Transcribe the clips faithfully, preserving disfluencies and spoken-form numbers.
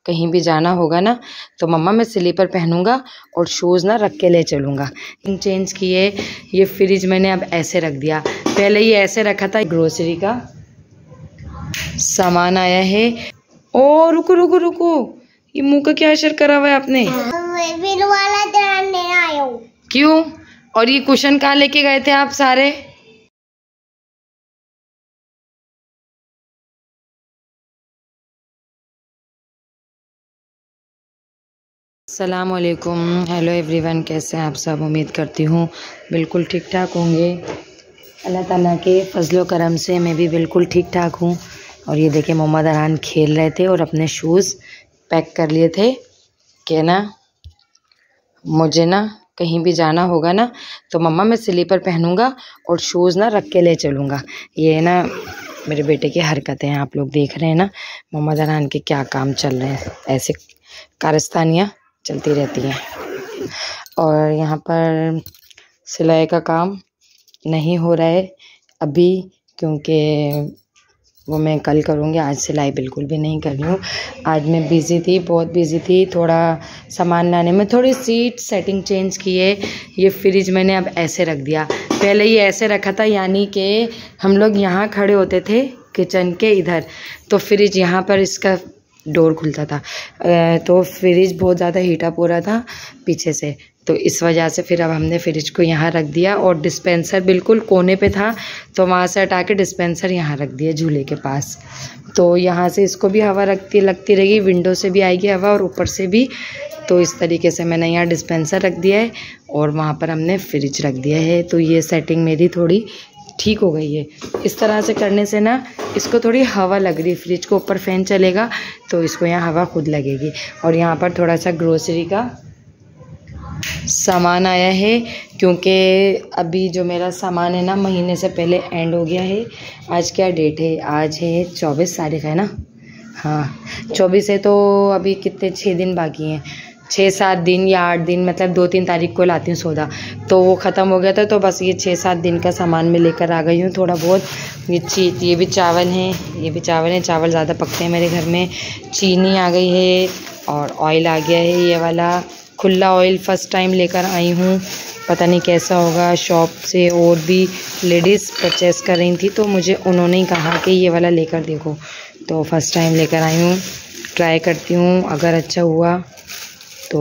कहीं भी जाना होगा ना तो मम्मा मैं स्लीपर पहनूंगा और शूज़ ना रख के ले चलूँगा। चेंज किए, ये फ्रिज मैंने अब ऐसे रख दिया, पहले ये ऐसे रखा था। ग्रोसरी का सामान आया है। ओ रुको रुको रुको, ये मुंह का क्या असर करा हुआ है आपने? वाला ध्यान नहीं आया। क्यों? और ये कुशन कहाँ लेके गए थे आप सारे? अस्सलामुअलैकुम, हेलो एवरीवन, कैसे हैं आप सब? उम्मीद करती हूँ बिल्कुल ठीक ठाक होंगे। अल्लाह ताला के फजलो करम से मैं भी बिल्कुल ठीक ठाक हूँ। और ये देखिए मोहम्मद अरहान खेल रहे थे और अपने शूज़ पैक कर लिए थे कि ना मुझे ना कहीं भी जाना होगा ना तो मम्मा मैं स्लीपर पहनूंगा और शूज़ ना रख के ले चलूँगा। ये ना मेरे बेटे की हरकतें हैं, आप लोग देख रहे हैं ना मोहम्मद अरहान के क्या काम चल रहे हैं, ऐसे कारस्तानियाँ चलती रहती हैं। और यहाँ पर सिलाई का काम नहीं हो रहा है अभी, क्योंकि वो मैं कल करूँगी, आज सिलाई बिल्कुल भी नहीं कर रही हूँ। आज मैं बिज़ी थी, बहुत बिज़ी थी, थोड़ा सामान लाने में, थोड़ी सीट सेटिंग चेंज की है। ये फ्रिज मैंने अब ऐसे रख दिया, पहले ये ऐसे रखा था, यानी कि हम लोग यहाँ खड़े होते थे किचन के इधर, तो फ्रिज यहाँ पर इसका डोर खुलता था, तो फ्रिज बहुत ज़्यादा हीटअप हो रहा था पीछे से, तो इस वजह से फिर अब हमने फ्रिज को यहाँ रख दिया। और डिस्पेंसर बिल्कुल कोने पे था तो वहाँ से हटा के डिस्पेंसर यहाँ रख दिया झूले के पास, तो यहाँ से इसको भी हवा रखती लगती रहेगी, विंडो से भी आएगी हवा और ऊपर से भी। तो इस तरीके से मैंने यहाँ डिस्पेंसर रख दिया है और वहाँ पर हमने फ्रिज रख दिया है। तो ये सेटिंग मेरी थोड़ी ठीक हो गई है। इस तरह से करने से ना इसको थोड़ी हवा लग रही है, फ्रिज को ऊपर फैन चलेगा तो इसको यहाँ हवा खुद लगेगी। और यहाँ पर थोड़ा सा ग्रोसरी का सामान आया है, क्योंकि अभी जो मेरा सामान है ना महीने से पहले एंड हो गया है। आज क्या डेट है? आज है चौबीस तारीख है ना, हाँ चौबीस है, तो अभी कितने छः दिन बाकी हैं, छः सात दिन या आठ दिन, मतलब दो तीन तारीख को लाती हूँ सौदा, तो वो ख़त्म हो गया था। तो बस ये छः सात दिन का सामान मैं लेकर आ गई हूँ थोड़ा बहुत। ये ची ये भी चावल हैं, ये भी चावल हैं, चावल ज़्यादा पकते हैं मेरे घर में। चीनी आ गई है और ऑयल आ गया है, ये वाला खुला ऑयल फर्स्ट टाइम लेकर आई हूँ, पता नहीं कैसा होगा। शॉप से और भी लेडीज़ परचेस कर रही थी तो मुझे उन्होंने ही कहा कि ये वाला लेकर देखो, तो फर्स्ट टाइम लेकर आई हूँ, ट्राई करती हूँ, अगर अच्छा हुआ तो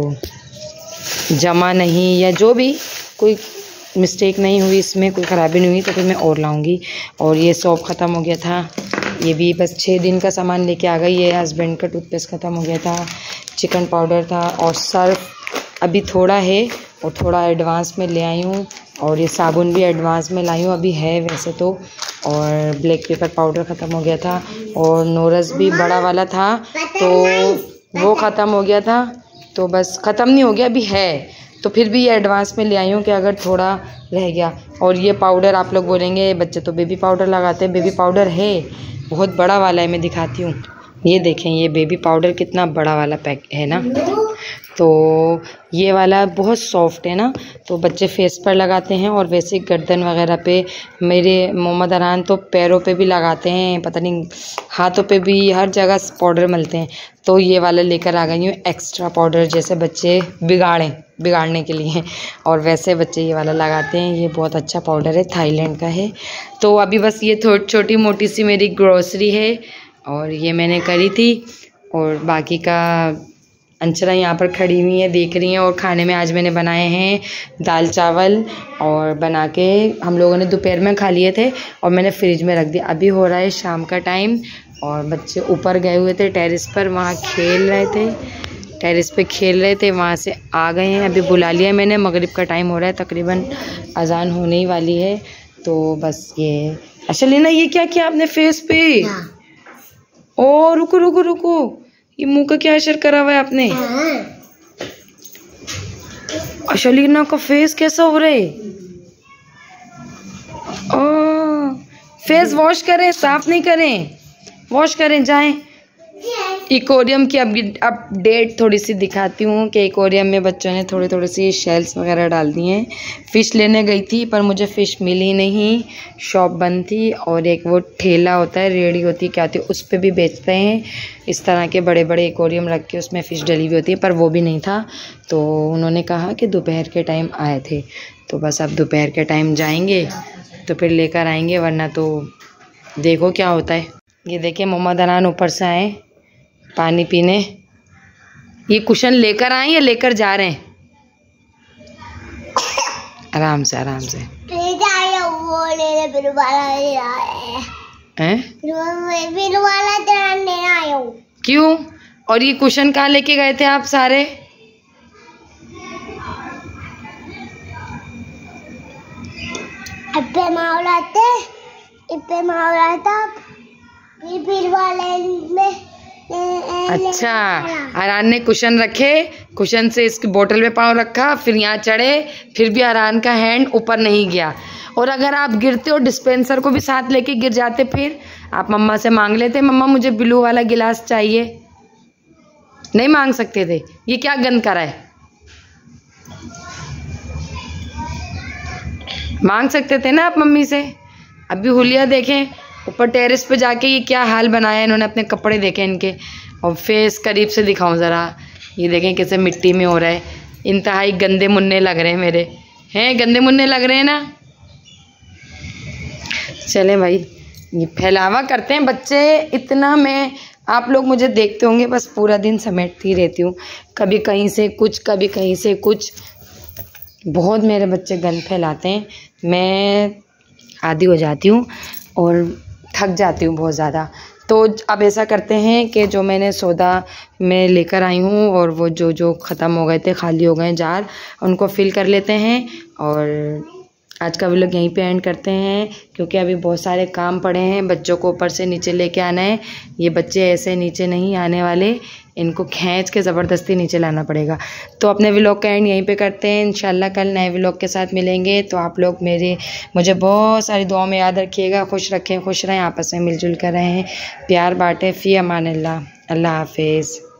जमा नहीं या जो भी कोई मिस्टेक नहीं हुई, इसमें कोई ख़राबी नहीं हुई तो फिर मैं और लाऊंगी। और ये सौंफ ख़त्म हो गया था, ये भी बस छः दिन का सामान लेके आ गई। ये हस्बैंड का टूथपेस्ट ख़त्म हो गया था, चिकन पाउडर था और सर्फ अभी थोड़ा है और थोड़ा एडवांस में ले आई हूँ। और ये साबुन भी एडवांस में लाई हूँ, अभी है वैसे तो। और ब्लैक पेपर पाउडर ख़त्म हो गया था और नोरस भी बड़ा वाला था तो वो ख़त्म हो गया था, तो बस ख़त्म नहीं हो गया, अभी है, तो फिर भी ये एडवांस में ले आई हूँ कि अगर थोड़ा रह गया। और ये पाउडर आप लोग बोलेंगे बच्चे तो बेबी पाउडर लगाते हैं, बेबी पाउडर है बहुत बड़ा वाला है, मैं दिखाती हूँ। ये देखें ये बेबी पाउडर कितना बड़ा वाला पैक है ना, तो ये वाला बहुत सॉफ्ट है ना, तो बच्चे फेस पर लगाते हैं और वैसे गर्दन वगैरह पे। मेरे मोहम्मद अरहान तो पैरों पे भी लगाते हैं, पता नहीं हाथों पे भी, हर जगह पाउडर मलते हैं। तो ये वाला लेकर आ गई हूँ एक्स्ट्रा पाउडर, जैसे बच्चे बिगाड़ें बिगाड़ने के लिए, और वैसे बच्चे ये वाला लगाते हैं। ये बहुत अच्छा पाउडर है, थाईलैंड का है। तो अभी बस ये थोड़ी छोटी मोटी सी मेरी ग्रोसरी है और ये मैंने करी थी। और बाकी का अंचला यहाँ पर खड़ी हुई है, देख रही हैं। और खाने में आज मैंने बनाए हैं दाल चावल, और बना के हम लोगों ने दोपहर में खा लिए थे और मैंने फ्रिज में रख दिया। अभी हो रहा है शाम का टाइम और बच्चे ऊपर गए हुए थे टेरेस पर, वहाँ खेल रहे थे, टेरेस पे खेल रहे थे, वहाँ से आ गए हैं। अभी बुला लिया मैंने, मगरिब का टाइम हो रहा है, तकरीबन अजान होने ही वाली है। तो बस ये अच्छा लेना, ये क्या किया आपने फेस पे? ओ रुको रुको रुको, ये मुंह का क्या असर करा हुआ है आपने? अशलीना का फेस कैसा हो रहा है? ओ फेस वॉश करें, साफ नहीं करें, वॉश करें, जाएं। इकोरियम की अब अपडेट थोड़ी सी दिखाती हूँ कि इकोरियम में बच्चों ने थोड़ी थोड़ी सी शेल्स वगैरह डाल दी हैं। फ़िश लेने गई थी पर मुझे फ़िश मिली नहीं, शॉप बंद थी। और एक वो ठेला होता है, रेडी होती क्या होती है, उस पर भी बेचते हैं इस तरह के बड़े बड़े इकोरियम रख के, उसमें फ़िश डली हुई होती है, पर वो भी नहीं था। तो उन्होंने कहा कि दोपहर के टाइम आए थे, तो बस अब दोपहर के टाइम जाएंगे तो फिर लेकर आएंगे, वरना तो देखो क्या होता है। ये देखिए मोहम्मद अनान ऊपर से आए पानी पीने। ये कुशन लेकर आए या लेकर जा रहे हैं? आराम से आराम से। वो ले बिल वाला ले हैं? बिल वाला ले आया हूँ। क्यों? और ये कुशन कहाँ लेके गए थे आप सारे? अब्बे मावलाते, इब्बे मावलाता, बिल वाले में। अच्छा, आरान ने कुशन रखे, कुशन से इसकी बोतल में पाँव रखा, फिर यहाँ चढ़े, फिर भी आरान का हैंड ऊपर नहीं गया। और अगर आप गिरते हो डिस्पेंसर को भी साथ लेके गिर जाते, फिर आप मम्मा से मांग लेते, मम्मा मुझे ब्लू वाला गिलास चाहिए। नहीं मांग सकते थे? ये क्या गंद करा है? मांग सकते थे ना आप मम्मी से। अभी हुलिया देखें ऊपर टेरेस पे जाके ये क्या हाल बनाया है इन्होंने, अपने कपड़े देखें इनके। और फेस करीब से दिखाऊं ज़रा, ये देखें कैसे मिट्टी में हो रहा है। इंतहाई गंदे मुन्ने लग रहे हैं मेरे, हैं गंदे मुन्ने लग रहे हैं ना। चलें भाई, ये फैलावा करते हैं बच्चे इतना। मैं आप लोग मुझे देखते होंगे, बस पूरा दिन समेटती रहती हूँ, कभी कहीं से कुछ, कभी कहीं से कुछ। बहुत मेरे बच्चे गंद फैलाते हैं, मैं आदी हो जाती हूँ और थक जाती हूँ बहुत ज़्यादा। तो अब ऐसा करते हैं कि जो मैंने सौदा में लेकर आई हूँ और वो जो जो ख़त्म हो गए थे, खाली हो गए जार, उनको फिल कर लेते हैं। और आज का व्लॉग यहीं पे एंड करते हैं, क्योंकि अभी बहुत सारे काम पड़े हैं। बच्चों को ऊपर से नीचे लेके आना है। ये बच्चे ऐसे नीचे नहीं आने वाले, इनको खींच के ज़बरदस्ती नीचे लाना पड़ेगा। तो अपने व्लॉग का एंड यहीं पे करते हैं। इंशाल्लाह कल नए व्लॉग के साथ मिलेंगे। तो आप लोग मेरे मुझे बहुत सारी दुआओं में याद रखिएगा। खुश रखें, खुश रहें, आपस में मिलजुल कर रहें, प्यार बांटें। फ़ी अमान अल्लाह। अल्लाह हाफिज़।